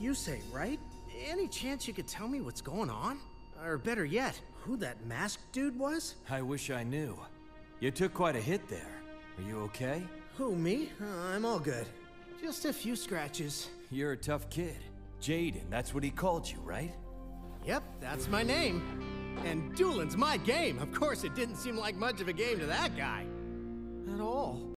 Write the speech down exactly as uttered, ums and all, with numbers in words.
yusei, right? Any chance you could tell me what's going on? Or better yet, who that masked dude was? I wish I knew. You took quite a hit there. Are you okay? Who, me? Uh, I'm all good. Just a few scratches. You're a tough kid. Jaden, that's what he called you, right? Yep, that's my name. And dueling's my game. Of course, it didn't seem like much of a game to that guy. At all.